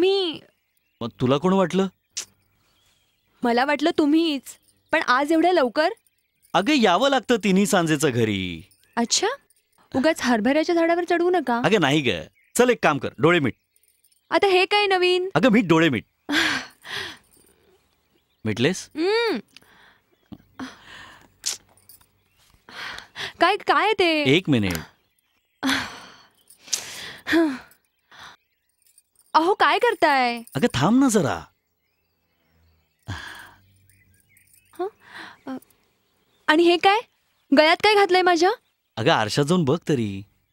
तुम्ही. मग तुला कोण वाटलं? मला वाटलं तुम्हीच, पण आज एवढ्या लवकर? अगं यावं लागतं तिन्ही सांजेचं घरी. अच्छा, उगाच हरभऱ्याच्या झाडावर चढवू नका. अगं नाही ग. चल एक काम कर, डोळे मीट. आता हे काय नवीन? अगं मीट, डोळे मीट. मिटलेस? काय काय ते? एक मिनिट. अहो काय करताय? अगं थांब ना जरा. आणि हे काय गळ्यात काय घातलंय माझ्या? अगं आरशात जाऊन बघ तरी.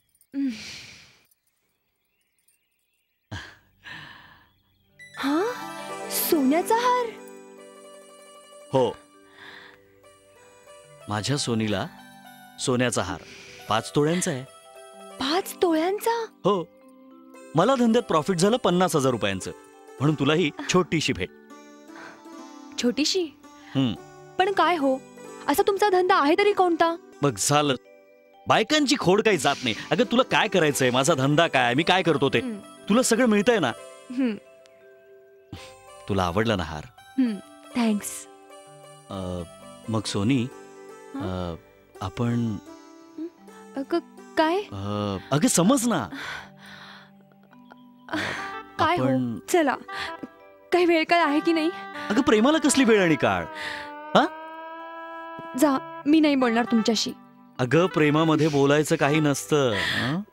हा, सोन्याचा हार. हो, माझ्या सोनीला सोन्याचा हार 5 तोळ्यांचा आहे. 5 तोळ्यांचा? हो, मला धंद्यात प्रॉफिट झालं 50,000 रुपयांचं, म्हणून तुला ही छोटीशी भेट. छोटीशी? हम्म. पण काय हो, असा तुमचा धंदा आहे तरी कोणता? बघ झालं, बायकांची खोड काही जात नाही. अगं तुला काय करायचंय, माझा धंदा काय, मी काय करतो ते तुला सगळं मिळतंय ना. तुला आवडला ना हार? थँक्स. मग सोनी, आपण काय? अगं समज ना. काय हो, चला. काही वेळ काय आहे की नाही? अगं प्रेमाला कसली वेळ आणि काळ? जा, मी नाही बोलणार तुमच्याशी. अगं प्रेमामध्ये बोलायचं काही नसतं.